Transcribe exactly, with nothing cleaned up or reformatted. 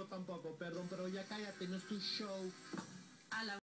tampoco, perdón, pero ya cállate, no es tu show. A la